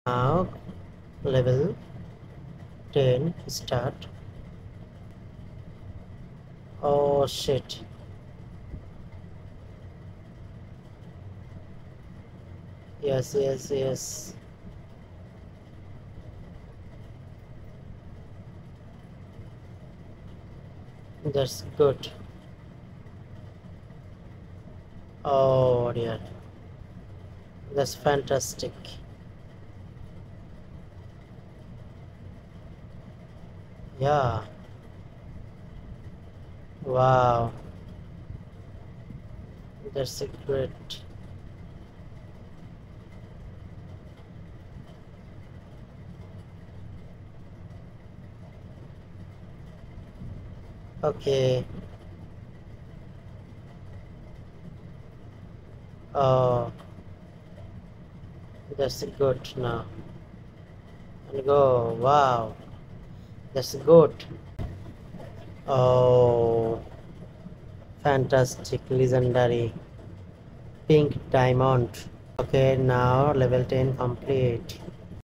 Now level 10 start. Oh shit. Yes, yes, yes. That's good. Oh dear. That's fantastic. Yeah. Wow. That's a great. Okay. Oh, that's good now. And go. Wow. That's good. Oh, fantastic. Legendary. Pink diamond. Okay, now level 10 complete.